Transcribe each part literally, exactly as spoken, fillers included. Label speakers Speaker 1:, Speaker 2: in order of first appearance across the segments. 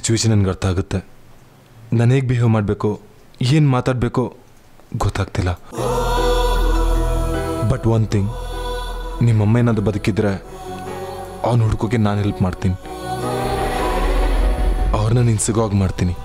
Speaker 1: Situation ನನಗೆ ಅರ್ಥ ಆಗುತ್ತೆ. ನಾನು ಹೇಗೆ ಬಿಹೇವ್ ಮಾಡಬೇಕು, ಏನು ಮಾತಾಡಬೇಕು ಗೊತ್ತಾಗ್ತಿಲ್ಲ. ಬಟ್ ಒನ್ ಥಿಂಗ್, ನಿಮ್ಮಮ್ಮ ಏನಾದರೂ ಬದುಕಿದ್ರೆ ಅವ್ನು ಹುಡ್ಕೋಕೆ ನಾನು ಹೆಲ್ಪ್ ಮಾಡ್ತೀನಿ. ಅವ್ರನ್ನ ನೀನು ಸಿಗೋಗಿ ಮಾಡ್ತೀನಿ.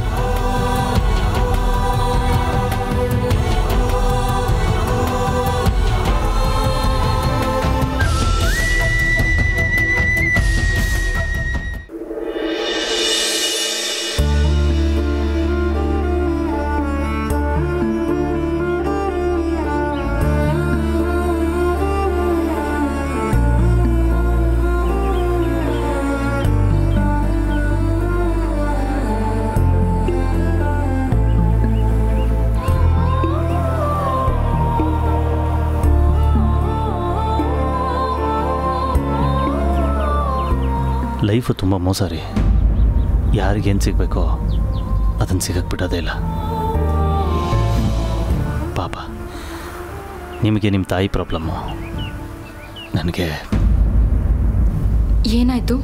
Speaker 2: ಲೈಫು ತುಂಬ ಮೋಸ ರೀ. ಯಾರಿಗೇನು ಸಿಗಬೇಕೋ ಅದನ್ನು ಸಿಗಕ್ಕೆ ಬಿಡೋದೇ ಇಲ್ಲ. ಪಾಪ ನಿಮಗೆ ನಿಮ್ಮ ತಾಯಿ ಪ್ರಾಬ್ಲಮ್ಮು, ನನಗೆ
Speaker 3: ಏನಾಯಿತು?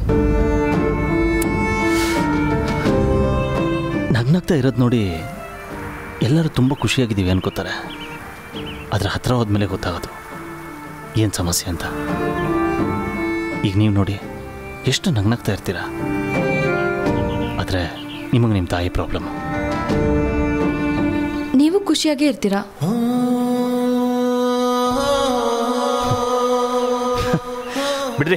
Speaker 2: ನಗ್ನಗ್ತಾ ಇರೋದು ನೋಡಿ ಎಲ್ಲರೂ ತುಂಬ ಖುಷಿಯಾಗಿದ್ದೀವಿ ಅನ್ಕೋತಾರೆ. ಅದರ ಹತ್ರ ಹೋದ್ಮೇಲೆ ಗೊತ್ತಾಗೋದು ಏನು ಸಮಸ್ಯೆ ಅಂತ. ಈಗ ನೀವು ನೋಡಿ ಎಷ್ಟು ನಗ್ನಗ್ತಾ ಇರ್ತೀರಾ, ಆದರೆ ನಿಮಗೆ ನಿಮ್ಮ ತಾಯಿ ಪ್ರಾಬ್ಲಮ್ಮು.
Speaker 3: ನೀವು ಖುಷಿಯಾಗೇ ಇರ್ತೀರಾ?
Speaker 2: ಬಿಡ್ರಿ,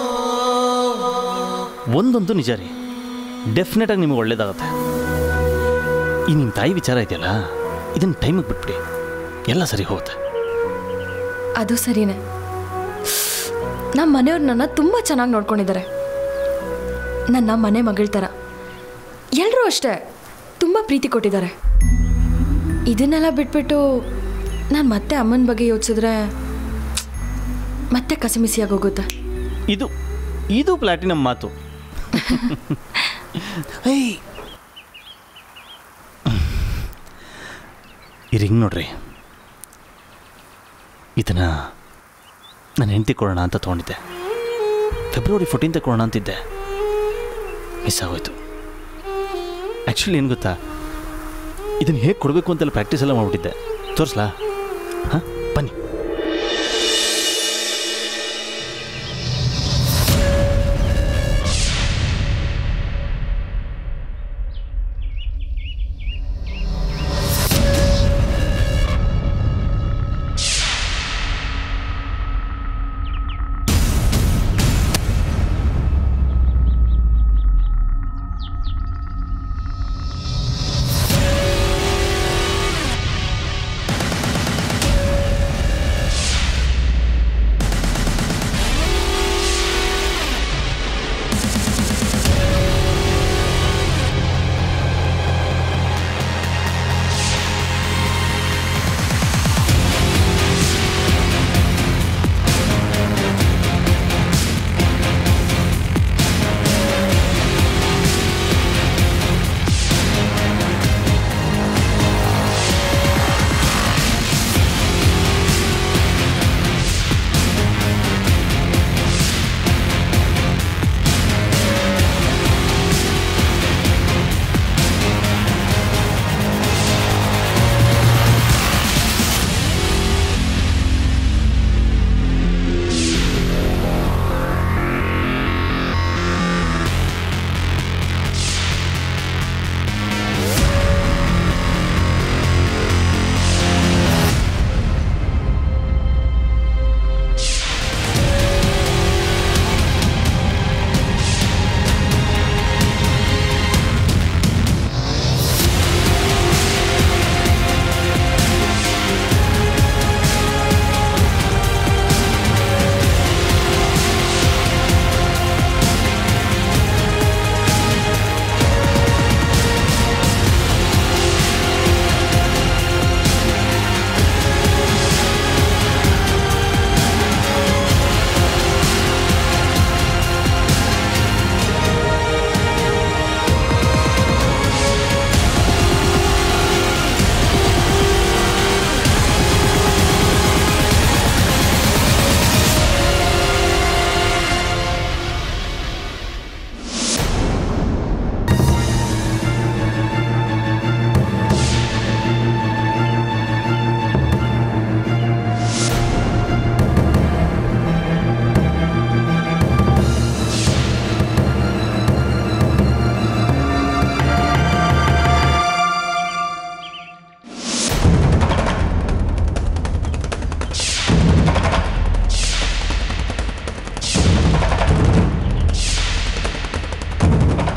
Speaker 2: ಒಂದೊಂದು ನಿಜ ರೀ, ಡೆಫಿನೆಟಾಗಿ ನಿಮಗೆ ಒಳ್ಳೇದಾಗುತ್ತೆ. ಈ ನಿಮ್ಮ ತಾಯಿ ವಿಚಾರ ಇದೆಯಲ್ಲ, ಇದನ್ನು ಟೈಮಿಗೆ ಬಿಟ್ಬಿಡಿ, ಎಲ್ಲ ಸರಿ ಹೋಗುತ್ತೆ.
Speaker 3: ಅದು ಸರಿನೇ. ನಮ್ಮ ಮನೆಯವ್ರು ನನ್ನ ತುಂಬ ಚೆನ್ನಾಗಿ ನೋಡ್ಕೊಂಡಿದ್ದಾರೆ. ನನ್ನ ಮನೆ ಮಗಳ ಥರ ಎಲ್ಲರೂ ಅಷ್ಟೇ ತುಂಬ ಪ್ರೀತಿ ಕೊಟ್ಟಿದ್ದಾರೆ. ಇದನ್ನೆಲ್ಲ ಬಿಟ್ಬಿಟ್ಟು ನಾನು ಮತ್ತೆ ಅಮ್ಮನ ಬಗ್ಗೆ ಯೋಚಿಸಿದ್ರೆ ಮತ್ತೆ ಕಸಿಮಿಸಿಯಾಗಿ ಹೋಗುತ್ತೆ.
Speaker 2: ಇದು ಇದು ಪ್ಲಾಟಿನಮ್ ಮಾತು. ಈ ರಿಂಗ್ ನೋಡ್ರಿ, ಇದನ್ನು ನಾನು ಹೆಂಡತಿ ಕೊಡೋಣ ಅಂತ ತೊಗೊಂಡಿದ್ದೆ. ಫೆಬ್ರವರಿ ಫೋರ್ಟೀನ್ತ್ ಕೊಡೋಣ ಅಂತಿದ್ದೆ, ಮಿಸ್ ಆಗೋಯ್ತು. ಆ್ಯಕ್ಚುಲಿ ಏನು ಗೊತ್ತಾ, ಇದನ್ನು ಹೇಗೆ ಕೊಡಬೇಕು ಅಂತೆಲ್ಲ ಪ್ರಾಕ್ಟೀಸ್ ಎಲ್ಲ ಮಾಡಿಬಿಟ್ಟಿದ್ದೆ. ತೋರಿಸ್ಲಾ? ಹಾಂ, ಬನ್ನಿ.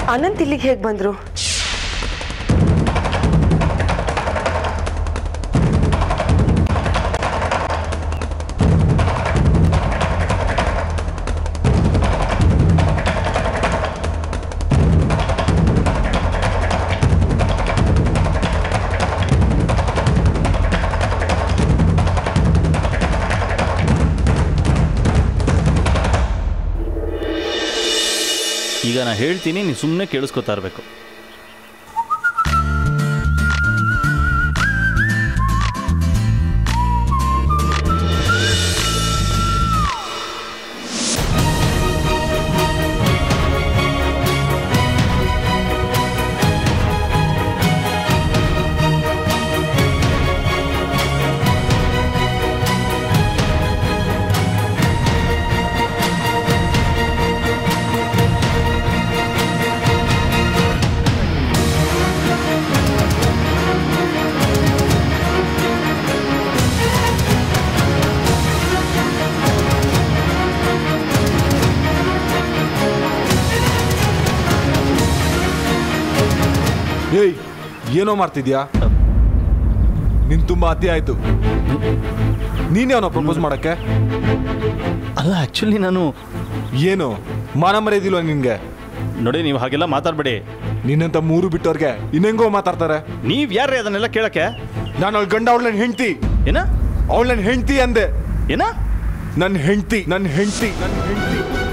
Speaker 4: ಅನಂತ್ ಇಲ್ಲಿಗೆ ಹೇಗೆ ಬಂದರು?
Speaker 2: ಈಗ ನಾನು ಹೇಳ್ತೀನಿ, ನೀನು ಸುಮ್ಮನೆ ಕೇಳಿಸ್ಕೊತಾ ಇರಬೇಕು.
Speaker 1: ಏಯ್, ಏನೋ ಮಾಡ್ತಿದ್ಯಾ? ನಿನ್ ತುಂಬಾ ಅತಿ ಆಯ್ತು. ನೀನೇ ಅವನ ಪ್ರಪೋಸ್ ಮಾಡಕ್ಕೆ?
Speaker 2: ಅಲ್ಲ, ಆ್ಯಕ್ಚುಲಿ ನಾನು
Speaker 1: ಏನು ಮಾನ ಮರ್ಯಾದಿಲ್ವ ನಿನ್ಗೆ?
Speaker 2: ನೋಡಿ, ನೀವು ಹಾಗೆಲ್ಲ ಮಾತಾಡಬೇಡಿ.
Speaker 1: ನಿನ್ನಂತ ಮೂರು ಬಿಟ್ಟವ್ರಿಗೆ ಇನ್ನೆಂಗೋ ಮಾತಾಡ್ತಾರೆ.
Speaker 2: ನೀವು ಯಾರೇ ಅದನ್ನೆಲ್ಲ ಕೇಳಕ್ಕೆ?
Speaker 1: ನಾನು ಅವಳ ಗಂಡ, ಅವಳ ನನ್ನ ಹೆಂಡ್ತಿ.
Speaker 2: ಏನ?
Speaker 1: ಅವಳ ನನ್ನ ಹೆಂಡ್ತಿ ಅಂದೆ.
Speaker 2: ಏನ?
Speaker 1: ನನ್ನ ಹೆಂಡ್ತಿ, ನನ್ನ ಹೆಂಡ್ತಿ, ನನ್ನ ಹೆಂಡ್ತಿ.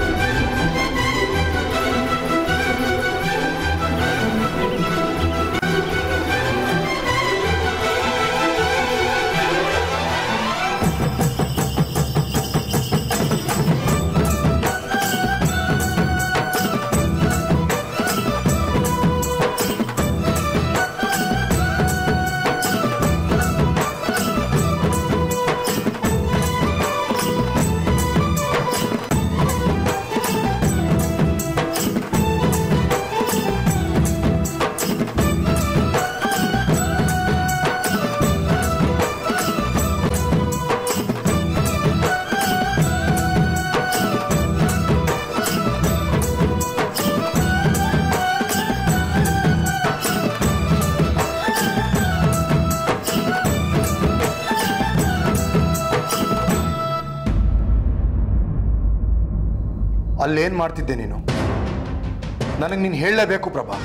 Speaker 5: ಅಲ್ಲೇನು ಮಾಡ್ತಿದ್ದೆ ನೀನು? ನನಗೆ ನೀನು ಹೇಳಲೇಬೇಕು ಪ್ರಭಾ.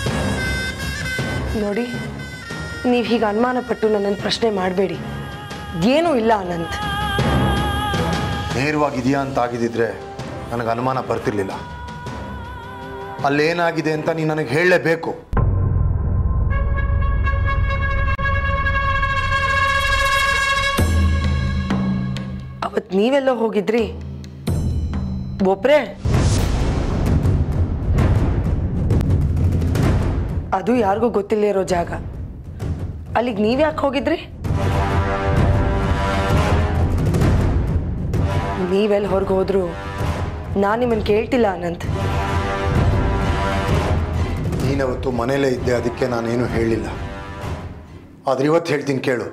Speaker 4: ನೋಡಿ, ನೀವು ಹೀಗೆ ಅನುಮಾನ ಪಟ್ಟು ನನ್ನನ್ನು ಪ್ರಶ್ನೆ ಮಾಡಬೇಡಿ. ಏನೂ ಇಲ್ಲ ಅನಂತ್.
Speaker 5: ನೇರವಾಗಿದೆಯಾ ಅಂತ ಆಗಿದ್ದಿದ್ರೆ ನನಗೆ ಅನುಮಾನ ಬರ್ತಿರ್ಲಿಲ್ಲ. ಅಲ್ಲೇನಾಗಿದೆ ಅಂತ ನೀನು ನನಗೆ ಹೇಳಲೇಬೇಕು.
Speaker 4: ಅವತ್ತು ನೀವೆಲ್ಲ ಹೋಗಿದ್ರಿ ಒಬ್ರೆ? ಅದು ಯಾರಿಗೂ ಗೊತ್ತಿಲ್ಲ ಇರೋ ಜಾಗ. ಅಲ್ಲಿಗೆ ನೀವ್ಯಾಕೆ ಹೋಗಿದ್ರಿ? ನೀವೆಲ್ಲಿ ಹೊರಗೆ ಹೋದ್ರು ನಾನು ನಿಮ್ಮನ್ನು ಕೇಳ್ತಿಲ್ಲ ಅನಂತ್.
Speaker 5: ನೀನವತ್ತು ಮನೇಲೇ ಇದ್ದೆ, ಅದಕ್ಕೆ ನಾನೇನು ಹೇಳಿಲ್ಲ. ಆದ್ರೆ ಇವತ್ತು ಹೇಳ್ತೀನಿ ಕೇಳು.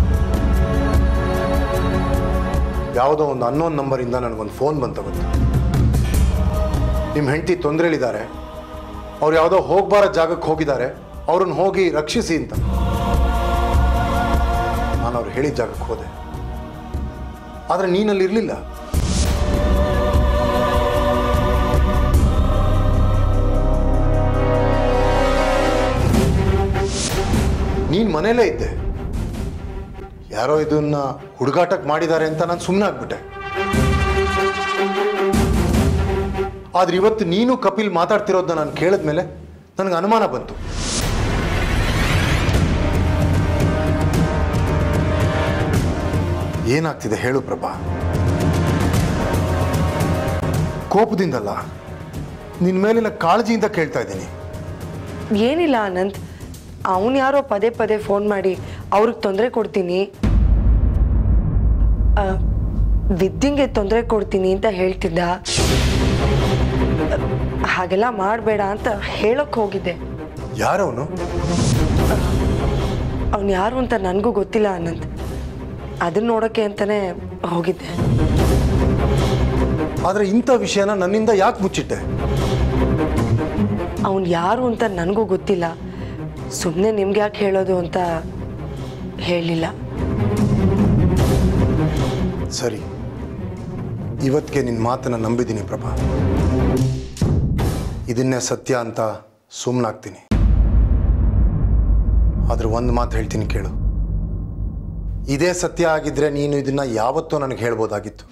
Speaker 5: ಯಾವುದೋ ಒಂದು ಅನ್ನೋನ್ ನಂಬರಿಂದ ನನಗೊಂದು ಫೋನ್ ಬಂತವತ್ತು. ನಿಮ್ಮ ಹೆಂಡತಿ ತೊಂದರೆಲಿದ್ದಾರೆ, ಅವ್ರು ಯಾವುದೋ ಹೋಗ್ಬಾರ ಜಾಗಕ್ಕೆ ಹೋಗಿದ್ದಾರೆ, ಅವ್ರನ್ನ ಹೋಗಿ ರಕ್ಷಿಸಿ ಅಂತ. ನಾನು ಅವ್ರು ಹೇಳಿದ ಜಾಗಕ್ಕೆ ಹೋದೆ, ಆದರೆ ನೀನಲ್ಲಿ ಇರಲಿಲ್ಲ. ನೀನು ಮನೇಲೇ ಇದ್ದೆ. ಯಾರೋ ಇದನ್ನ ಹುಡುಗಾಟಕ್ಕೆ ಮಾಡಿದ್ದಾರೆ ಅಂತ ನಾನು ಸುಮ್ಮನೆ ಆಗ್ಬಿಟ್ಟೆ. ಆದ್ರೆ ಇವತ್ತು ನೀನು ಕಪಿಲ್ ಮಾತಾಡ್ತಿರೋದನ್ನ ನಾನು ಕೇಳಿದ್ಮೇಲೆ ನನಗೆ ಅನುಮಾನ ಬಂತು. ಏನಾಗ್ತಿದೆ ಹೇಳು ಪ್ರಭಾ? ಕೋಪದಿಂದಲ್ಲ, ನಿನ್ನ ಮೇಲಿನ ಕಾಳಜಿಯಿಂದ ಕೇಳ್ತಾ ಇದ್ದೀನಿ.
Speaker 4: ಏನಿಲ್ಲ ಅನಂತ್, ಅವನು ಯಾರೋ ಪದೇ ಪದೇ ಫೋನ್ ಮಾಡಿ ಅವ್ರಿಗೆ ತೊಂದರೆ ಕೊಡ್ತೀನಿ, ವಿದ್ಯಂಗೆ ತೊಂದರೆ ಕೊಡ್ತೀನಿ ಅಂತ ಹೇಳ್ತಿದ್ದ. ಹಾಗೆಲ್ಲ ಮಾಡಬೇಡ ಅಂತ ಹೇಳೋಕೆ ಹೋಗಿದ್ದೆ.
Speaker 5: ಯಾರವನು?
Speaker 4: ಅವನು ಯಾರು ಅಂತ ನನಗೂ ಗೊತ್ತಿಲ್ಲ ಅನಂತ್. ಅದನ್ನ ನೋಡೋಕ್ಕೆ ಅಂತಾನೆ ಹೋಗಿದ್ದೆ.
Speaker 5: ಆದರೆ ಇಂಥ ವಿಷಯನ ನನ್ನಿಂದ ಯಾಕೆ ಮುಚ್ಚಿಟ್ಟೆ?
Speaker 4: ಅವನು ಯಾರು ಅಂತ ನನಗೂ ಗೊತ್ತಿಲ್ಲ. ಸುಮ್ಮನೆ ನಿಮ್ಗೆ ಯಾಕೆ ಹೇಳೋದು ಅಂತ ಹೇಳಿಲ್ಲ.
Speaker 5: ಸರಿ, ಇವತ್ತಿಗೆ ನಿನ್ನ ಮಾತನ್ನು ನಂಬಿದ್ದೀನಿ ಪ್ರಭಾ. ಇದನ್ನೇ ಸತ್ಯ ಅಂತ ಸುಮ್ಮನಾಗ್ತೀನಿ. ಆದರೆ ಒಂದು ಮಾತು ಹೇಳ್ತೀನಿ ಕೇಳು. ಇದೇ ಸತ್ಯ ಆಗಿದ್ರೆ ನೀನು ಇದನ್ನು ಯಾವತ್ತೂ ನನಗೆ ಹೇಳ್ಬೋದಾಗಿತ್ತು.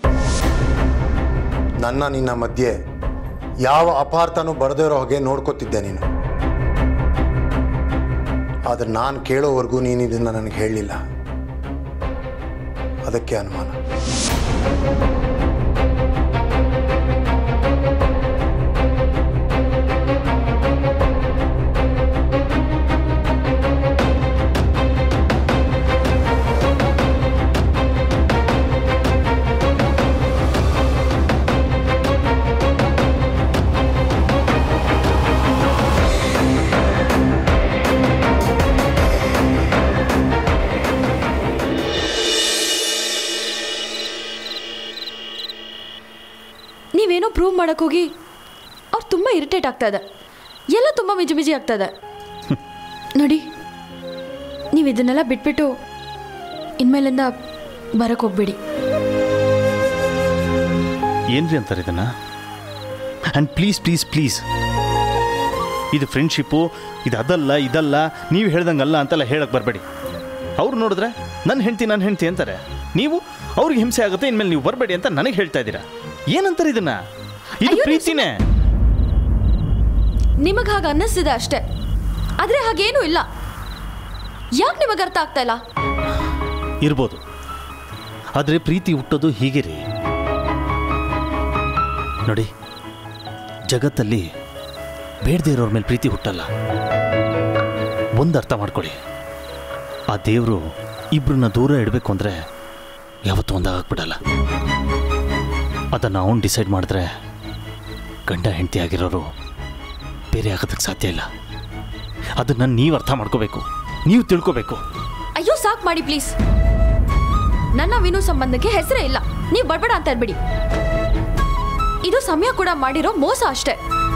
Speaker 5: ನನ್ನ ನಿನ್ನ ಮಧ್ಯೆ ಯಾವ ಅಪಾರ್ಥನೂ ಬರದೇ ಇರೋ ಹಾಗೆ ನೋಡ್ಕೋತಿದ್ದೆ ನೀನು. ಆದರೆ ನಾನು ಕೇಳೋವರೆಗೂ ನೀನು ಇದನ್ನು ನನಗೆ ಹೇಳಲಿಲ್ಲ. ಅದಕ್ಕೆ ಅನುಮಾನ.
Speaker 3: ನೀವೇನೋ ಪ್ರೂವ್ ಮಾಡೋಕ್ಕೋಗಿ ಅವ್ರು ತುಂಬ ಇರಿಟೇಟ್ ಆಗ್ತಾ ಇದೆ. ಎಲ್ಲ ತುಂಬ ಮಿಜಿ ಮಿಜಿ ಆಗ್ತಾ ಇದೆ. ನೋಡಿ, ನೀವು ಇದನ್ನೆಲ್ಲ ಬಿಟ್ಬಿಟ್ಟು ಇನ್ಮೇಲಿಂದ ಬರಕ್ಕೆ ಹೋಗ್ಬೇಡಿ.
Speaker 2: ಏನ್ರಿ ಅಂತಾರೆ ಇದನ್ನ? ಆ್ಯಂಡ್ ಪ್ಲೀಸ್ ಪ್ಲೀಸ್ ಪ್ಲೀಸ್, ಇದು ಫ್ರೆಂಡ್ಶಿಪ್ಪು, ಇದು ಅದಲ್ಲ ಇದಲ್ಲ, ನೀವು ಹೇಳ್ದಂಗಲ್ಲ ಅಂತೆಲ್ಲ ಹೇಳಕ್ಕೆ ಬರಬೇಡಿ. ಅವ್ರು ನೋಡಿದ್ರೆ ನನ್ನ ಹೆಂಡ್ತಿ ನನ್ನ ಹೆಂಡ್ತಿ ಅಂತಾರೆ. ನೀವು ಅವ್ರಿಗೆ ಹಿಂಸೆ ಆಗುತ್ತೆ, ಇನ್ಮೇಲೆ ನೀವು ಬರಬೇಡಿ ಅಂತ ನನಗೆ ಹೇಳ್ತಾ ಇದ್ದೀರಾ. ಏನಂತಾರೆ ಇದನ್ನ? ಇದು ಪ್ರೀತಿನೇ.
Speaker 3: ನಿಮಗೆ ಹಾಗೆ ಅನ್ನಿಸ್ತಿದೆ ಅಷ್ಟೇ, ಆದರೆ ಹಾಗೇನೂ ಇಲ್ಲ. ಯಾಕೆ ನಿಮಗೆ ಅರ್ಥ ಆಗ್ತಾ ಇಲ್ಲ?
Speaker 2: ಇರ್ಬೋದು, ಆದರೆ ಪ್ರೀತಿ ಹುಟ್ಟೋದು ಹೀಗೆ ರೀ. ನೋಡಿ, ಜಗತ್ತಲ್ಲಿ ಬೇಡದೇ ಇರೋರ ಮೇಲೆ ಪ್ರೀತಿ ಹುಟ್ಟಲ್ಲ. ಒಂದು ಅರ್ಥ ಮಾಡ್ಕೊಳ್ಳಿ, ಆ ದೇವರು ಇಬ್ಬರನ್ನ ದೂರ ಇಡಬೇಕು ಅಂದರೆ ಯಾವತ್ತೂ ಒಂದಾಗ್ಬಿಡಲ್ಲ. ಅದನ್ನು ಅವನು ಡಿಸೈಡ್ ಮಾಡಿದ್ರೆ ಗಂಡ ಹೆಂಡತಿ ಆಗಿರೋರು ಬೇರೆ ಆಗೋದಕ್ಕೆ ಸಾಧ್ಯ ಇಲ್ಲ. ಅದನ್ನು ನೀವು ಅರ್ಥ ಮಾಡ್ಕೋಬೇಕು, ನೀವು ತಿಳ್ಕೋಬೇಕು.
Speaker 3: ಅಯ್ಯೋ ಸಾಕು ಮಾಡಿ ಪ್ಲೀಸ್. ನನ್ನ ವಿನು ಸಂಬಂಧಕ್ಕೆ ಹೆಸರೇ ಇಲ್ಲ. ನೀವು ಬಡಬೇಡ ಅಂತ ಇರ್ಬಿಡಿ. ಇದು ಸಮಯ ಕೂಡ ಮಾಡಿರೋ ಮೋಸ ಅಷ್ಟೇ.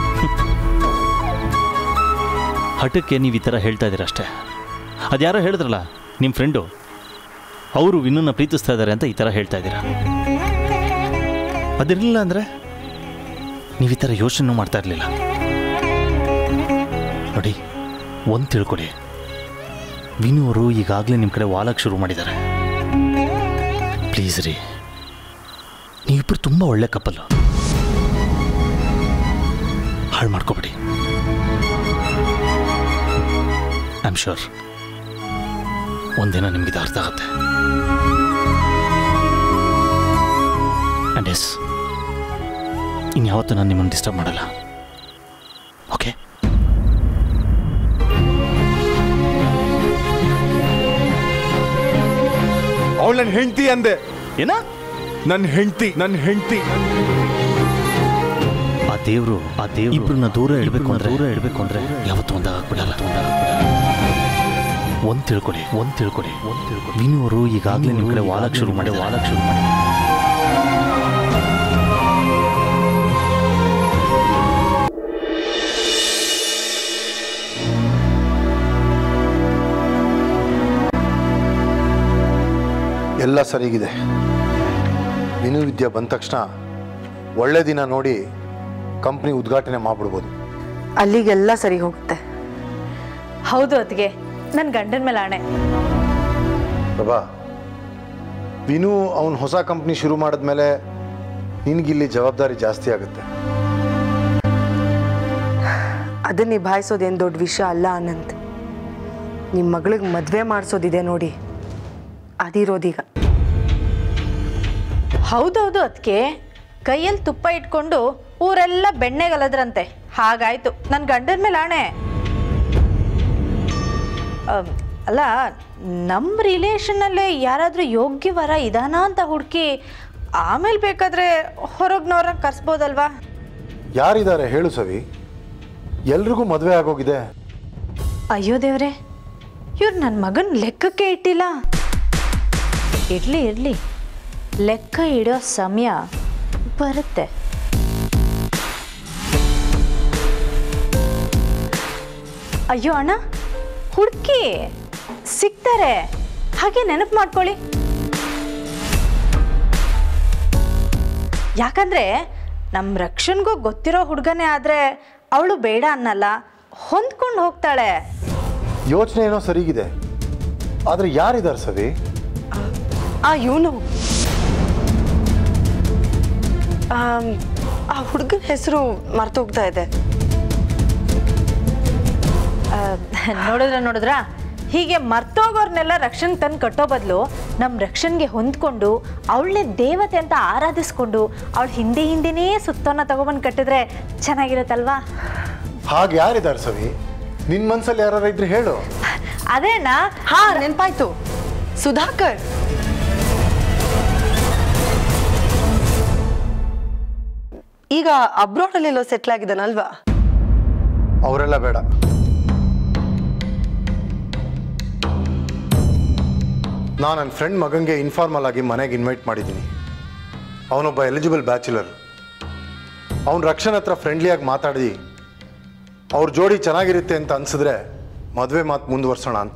Speaker 2: ಹಠಕ್ಕೆ ನೀವು ಈ ಥರ ಹೇಳ್ತಾ ಇದ್ದೀರ ಅಷ್ಟೇ. ಅದ್ಯಾರೋ ಹೇಳಿದ್ರಲ್ಲ ನಿಮ್ಮ ಫ್ರೆಂಡು, ಅವರು ವಿನೂನ ಪ್ರೀತಿಸ್ತಾ ಇದ್ದಾರೆ ಅಂತ ಈ ಥರ ಹೇಳ್ತಾ ಇದ್ದೀರಾ. ಅದಿರಲಿಲ್ಲ ಅಂದರೆ ನೀವು ಈ ಥರ ಯೋಚನೆ ಮಾಡ್ತಾ ಇರಲಿಲ್ಲ. ನೋಡಿ, ಒಂದು ತಿಳ್ಕೊಳ್ಳಿ, ವಿನು ಅವರು ಈಗಾಗಲೇ ನಿಮ್ಮ ಕಡೆ ವಾಲಕ್ಕೆ ಶುರು ಮಾಡಿದ್ದಾರೆ. ಪ್ಲೀಸ್ ರೀ, ನೀವಿಬ್ಬರು ತುಂಬ ಒಳ್ಳೆ ಕಪ್ಪಲ್ಲು. ಹಾಳು ಮಾಡ್ಕೋಬೇಡಿ. ಐ ಆಮ್ ಶ್ಯೂರ್ ಒಂದಿನ ನಿಮಗಿದು ಅರ್ಥ ಆಗುತ್ತೆ. ಆ್ಯಂಡ್ ಎಸ್, ಇನ್ಯಾವತ್ತೂ ನಾನು ನಿಮ್ಮನ್ನು ಡಿಸ್ಟರ್ಬ್ ಮಾಡಲ್ಲ. ಓಕೆ?
Speaker 1: ಅವಳು ನನ್ನ ಹೆಂಡತಿ ಅಂದೆ.
Speaker 2: ಏನ?
Speaker 1: ನನ್ನ ಹೆಂಡತಿ ನನ್ನ ಹೆಂಡತಿ
Speaker 2: ಆ ದೇವರು ಆ ದೇವ್ರು ಇಬ್ಬರನ್ನ ದೂರ ಇಡಬೇಕು ಅಂದ್ರೆ ದೂರ ಇಡಬೇಕು ಅಂದರೆ ಯಾವತ್ತೂ ಒಂದಾಗ್ಬಿಡಲ್ಲ. ಒಂದು ತಿಳ್ಕೊಳ್ಳಿ ಒಂದು ತಿಳ್ಕೊಳ್ಳಿ ಒಂದು ತಿಳ್ಕೊಳ್ಳಿ ವಿನು ಅವರು ಈಗಾಗಲೇ ನಿಮ್ಮ ಕಡೆ ವಾಲಕ್ಕೆ ಶುರು ಮಾಡಿ ವಾಲಕ್ಕೆ ಶುರು ಮಾಡಿ
Speaker 5: ಎಲ್ಲ ಸರಿಗಿದೆ. ವಿನು ವಿದ್ಯಾ ಬಂದ ತಕ್ಷಣ ಒಳ್ಳೆ ದಿನ ನೋಡಿ ಕಂಪ್ನಿ ಉದ್ಘಾಟನೆ ಮಾಡ್ಬಿಡ್ಬೋದು.
Speaker 4: ಅಲ್ಲಿಗೆಲ್ಲ ಸರಿ ಹೋಗುತ್ತೆ.
Speaker 6: ಹೌದು ಅತ್ತಿಗೆ, ನನ್ನ ಗಂಡನ ಮೇಲೆ ಆಣೆ.
Speaker 5: ಪ್ರಭಾ, ವಿನು ಅವನು ಹೊಸ ಕಂಪ್ನಿ ಶುರು ಮಾಡಿದ್ಮೇಲೆ ನಿನಗಿಲ್ಲಿ ಜವಾಬ್ದಾರಿ ಜಾಸ್ತಿ ಆಗುತ್ತೆ.
Speaker 4: ಅದನ್ನ ನಿಭಾಯಿಸೋದೇನು ದೊಡ್ಡ ವಿಷಯ ಅಲ್ಲ ಅನಂತ್. ನಿಮ್ಮ ಮಗಳಿಗೆ ಮದುವೆ ಮಾಡಿಸೋದಿದೆ ನೋಡಿ, ಅದಿರೋದೀಗ.
Speaker 6: ಹೌದೌದು ಅತ್ತಿಗೆ, ಕೈಯಲ್ಲಿ ತುಪ್ಪ ಇಟ್ಕೊಂಡು ಊರೆಲ್ಲ ಬೆಣ್ಣೆಗಲದ್ರಂತೆ. ಹಾಗಾಯ್ತು ನನ್ನ ಗಂಡನ ಮೇಲೆ ಆಣೆ. ಅಲ್ಲ, ನಮ್ಮ ರಿಲೇಷನ್ನಲ್ಲೇ ಯಾರಾದರೂ ಯೋಗ್ಯ ವರ ಇದಾನ ಅಂತ ಹುಡುಕಿ ಆಮೇಲೆ ಬೇಕಾದರೆ ಹೊರಗ್ನವ್ರನ್ನ ಕರ್ಸ್ಬೋದಲ್ವಾ?
Speaker 5: ಯಾರಿದ್ದಾರೆ ಹೇಳು ಸವಿ? ಎಲ್ರಿಗೂ ಮದುವೆ ಆಗೋಗಿದೆ.
Speaker 6: ಅಯ್ಯೋ ದೇವ್ರೆ, ಇವ್ರು ನನ್ನ ಮಗನ ಲೆಕ್ಕಕ್ಕೆ ಇಟ್ಟಿಲ್ಲ. ಇರಲಿ ಇರಲಿ, ಲೆಕ್ಕ ಇಡೋ ಸಮಯ ಬರುತ್ತೆ. ಅಯ್ಯೋ ಅಣ್ಣ, ಹುಡುಕಿ ಸಿಗ್ತಾರೆ, ಹಾಗೆ ನೆನಪು ಮಾಡ್ಕೊಳ್ಳಿ. ಯಾಕಂದ್ರೆ ನಮ್ಮ ರಕ್ಷನ್ಗೂ ಗೊತ್ತಿರೋ ಹುಡುಗನೇ ಆದರೆ ಅವಳು ಬೇಡ ಅನ್ನಲ್ಲ, ಹೊಂದ್ಕೊಂಡು ಹೋಗ್ತಾಳೆ.
Speaker 5: ಯೋಚನೆ ಏನೋ ಸರಿಗಿದೆ, ಆದರೆ ಯಾರಿದ್ದಾರೆ ಸವಿ?
Speaker 4: ಆ ಇವನು ಆ ಹುಡುಗನ ಹೆಸರು ಮರ್ತೋಗ್ತಾ ಇದೆ.
Speaker 6: ನೋಡಿದ್ರ ನೋಡಿದ್ರ ಹೀಗೆ ಮರ್ತೋಗೋರ್ನೆಲ್ಲ ರಕ್ಷಣೆ ತಂದು ಕಟ್ಟೋ ಬದಲು ನಮ್ಮ ರಕ್ಷನ್ಗೆ ಹೊಂದ್ಕೊಂಡು ಅವಳನ್ನೇ ದೇವತೆ ಅಂತ ಆರಾಧಿಸ್ಕೊಂಡು ಅವಳ ಹಿಂದೆ ಹಿಂದೆನೇ ಸುತ್ತೋನ ತಗೊಬಂದು ಕಟ್ಟಿದ್ರೆ ಚೆನ್ನಾಗಿರುತ್ತಲ್ವಾ?
Speaker 5: ಹಾಗೆ ಯಾರಿದ್ದಾರೆ ಸವಿ? ನಿನ್ನ ಮನಸ್ಸಲ್ಲಿ ಯಾರು ಇದ್ರೆ ಹೇಳು.
Speaker 6: ಅದೇನಾ?
Speaker 4: ಹಾ, ನೆನಪಾಯ್ತು, ಸುಧಾಕರ್. ಈಗ ಅಬ್ರಾಡಲ್ಲೆಲ್ಲೋ ಸೆಟ್ಲ್ ಆಗಿದ್ದಾನಲ್ವಾ?
Speaker 5: ಅವರೆಲ್ಲ ಬೇಡ. ನಾನು ನನ್ನ ಫ್ರೆಂಡ್ ಮಗನಿಗೆ ಇನ್ಫಾರ್ಮಲ್ ಆಗಿ ಮನೆಗೆ ಇನ್ವೈಟ್ ಮಾಡಿದ್ದೀನಿ. ಅವನೊಬ್ಬ ಎಲಿಜಿಬಲ್ ಬ್ಯಾಚುಲರ್. ಅವನ ರಕ್ಷಣೆ ಹತ್ರ ಫ್ರೆಂಡ್ಲಿಯಾಗಿ ಮಾತಾಡಿ ಅವ್ರ ಜೋಡಿ ಚೆನ್ನಾಗಿರುತ್ತೆ ಅಂತ ಅನ್ಸಿದ್ರೆ ಮದುವೆ ಮಾತು ಮುಂದುವರ್ಸೋಣ ಅಂತ.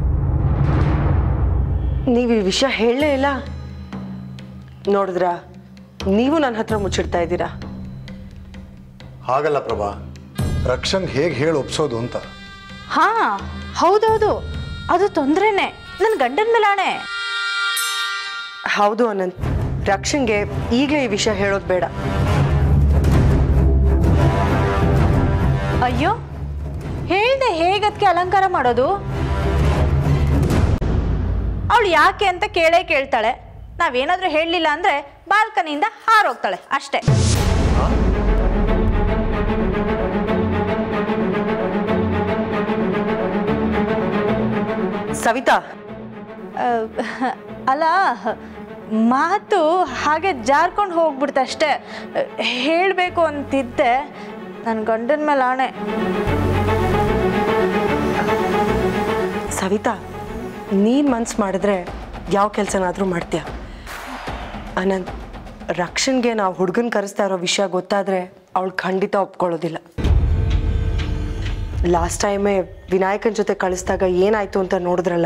Speaker 4: ನೀವು ಈ ವಿಷಯ ಹೇಳಲೇ ಇಲ್ಲ. ನೋಡಿದ್ರ, ನೀವು ನನ್ನ ಹತ್ರ ಮುಚ್ಚಿಡ್ತಾ ಇದ್ದೀರಾ.
Speaker 5: ಹಾಗಲ್ಲ ಪ್ರಭಾ, ರಕ್ಷಂಗ್ ಹೇಗೆ ಹೇಳಿ ಒಪ್ಸೋದು ಅಂತ.
Speaker 6: ಹಾ ಹೌದೌದು, ಅದು ತೊಂದ್ರೆನೆ. ನನ್ನ ಗಂಡನ ಮೇಲೆ ಆಣೆ.
Speaker 4: ಹೌದು ಅನಂತ್, ರಕ್ಷನ್ಗೆ ಈಗಲೇ ಈ ವಿಷಯ ಹೇಳೋದು ಬೇಡ.
Speaker 6: ಅಯ್ಯೋ, ಹೇಳ್ದೆ ಹೇಗದಕ್ಕೆ ಅಲಂಕಾರ ಮಾಡೋದು? ಅವಳು ಯಾಕೆ ಅಂತ ಕೇಳೇ ಕೇಳ್ತಾಳೆ. ನಾವೇನಾದ್ರೂ ಹೇಳಲಿಲ್ಲ ಅಂದ್ರೆ ಬಾಲ್ಕನಿಯಿಂದ ಹಾರೋಗ್ತಾಳೆ ಅಷ್ಟೇ.
Speaker 4: ಸವಿತಾ,
Speaker 6: ಅಲ್ಲ, ಮಾತು ಹಾಗೆ ಜಾರ್ಕೊಂಡು ಹೋಗ್ಬಿಡ್ತೆ ಅಷ್ಟೇ. ಹೇಳಬೇಕು ಅಂತಿದ್ದೆ, ನನ್ನ ಗಂಡನ ಮೇಲೆ ಆಣೆ.
Speaker 4: ಸವಿತಾ, ನೀನು ಮನ್ಸು ಮಾಡಿದ್ರೆ ಯಾವ ಕೆಲಸನಾದರೂ ಮಾಡ್ತೀಯ. ಅನಂತ್, ರಕ್ಷನ್ಗೆ ನಾವು ಹುಡುಗನ ಕರೆಸ್ತಾ ಇರೋ ವಿಷಯ ಗೊತ್ತಾದರೆ ಅವಳು ಖಂಡಿತ ಒಪ್ಕೊಳ್ಳೋದಿಲ್ಲ. ಲಾಸ್ಟ್ ಟೈಮೇ ವಿನಾಯಕನ ಜೊತೆ ಕಳಿಸಿದಾಗ ಏನಾಯಿತು ಅಂತ ನೋಡಿದ್ರಲ್ಲ.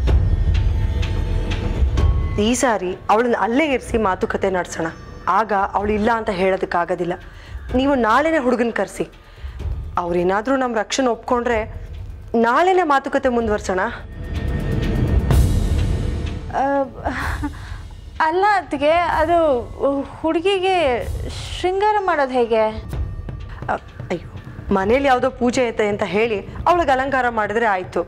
Speaker 4: ಈ ಸಾರಿ ಅವಳನ್ನ ಅಲ್ಲೇ ಇರಿಸಿ ಮಾತುಕತೆ ನಡೆಸೋಣ. ಆಗ ಅವಳು ಇಲ್ಲ ಅಂತ ಹೇಳೋದಕ್ಕಾಗೋದಿಲ್ಲ. ನೀವು ನಾಳೆನೇ ಹುಡುಗನ ಕರೆಸಿ. ಅವ್ರೇನಾದರೂ ನಮ್ಮ ರಕ್ಷಣೆ ಒಪ್ಕೊಂಡ್ರೆ ನಾಳೆನೇ ಮಾತುಕತೆ ಮುಂದುವರ್ಸೋಣ.
Speaker 6: ಅಲ್ಲ ಅದಕ್ಕೆ, ಅದು ಹುಡುಗಿಗೆ ಶೃಂಗಾರ ಮಾಡೋದು ಹೇಗೆ?
Speaker 4: ಅಯ್ಯೋ, ಮನೇಲಿ ಯಾವುದೋ ಪೂಜೆ ಐತೆ ಅಂತ ಹೇಳಿ ಅವಳಿಗೆ ಅಲಂಕಾರ ಮಾಡಿದ್ರೆ ಆಯಿತು.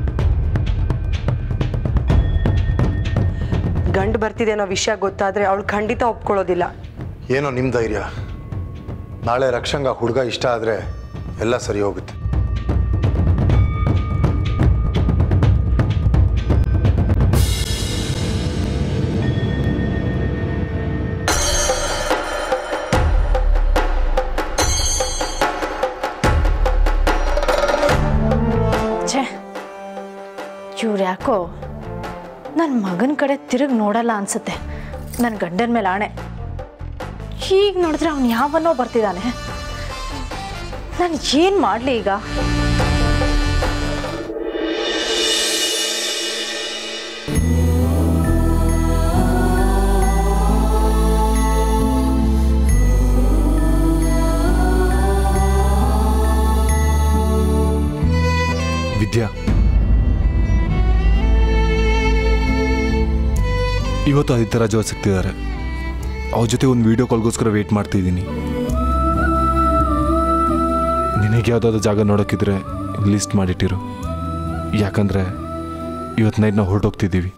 Speaker 4: ಗಂಡು ಬರ್ತಿದೆ ಅನ್ನೋ ವಿಷಯ ಗೊತ್ತಾದರೆ ಅವಳು ಖಂಡಿತ ಒಪ್ಕೊಳ್ಳೋದಿಲ್ಲ.
Speaker 5: ಏನೋ ನಿಮ್ಮ ಧೈರ್ಯ. ನಾಳೆ ರಕ್ಷಂಗ ಹುಡುಗ ಇಷ್ಟ ಆದರೆ ಎಲ್ಲ ಸರಿ ಹೋಗುತ್ತೆ.
Speaker 6: ಛೇ, ಇವ್ರು ಯಾಕೋ ನನ್ನ ಮಗನ ಕಡೆ ತಿರುಗಿ ನೋಡಲ್ಲ ಅನ್ಸುತ್ತೆ. ನನ್ನ ಗಂಡನ ಮೇಲೆ ಆಣೆ. ಈಗ ನೋಡಿದ್ರೆ ಅವನು ಯಾವನ್ನೋ ಬರ್ತಿದ್ದಾನೆ. ನಾನು ಏನು ಮಾಡಲಿ ಈಗ?
Speaker 1: ವಿದ್ಯಾ, ಇವತ್ತು ಆದಿತ್ಯ ರಾಜ್ ಅವ್ರು ಸಿಗ್ತಿದ್ದಾರೆ. ಅವ್ರ ಜೊತೆ ಒಂದು ವೀಡಿಯೋ ಕಾಲ್ಗೋಸ್ಕರ ವೇಟ್ ಮಾಡ್ತಿದ್ದೀನಿ. ನಿನಗೆ ಯಾವುದಾದ್ರು ಜಾಗ ನೋಡೋಕ್ಕಿದ್ರೆ ಲಿಸ್ಟ್ ಮಾಡಿಟ್ಟಿರು. ಯಾಕಂದರೆ ಇವತ್ತು ನೈಟ್ ನಾವು ಹೊರಟೋಗ್ತಿದ್ದೀವಿ.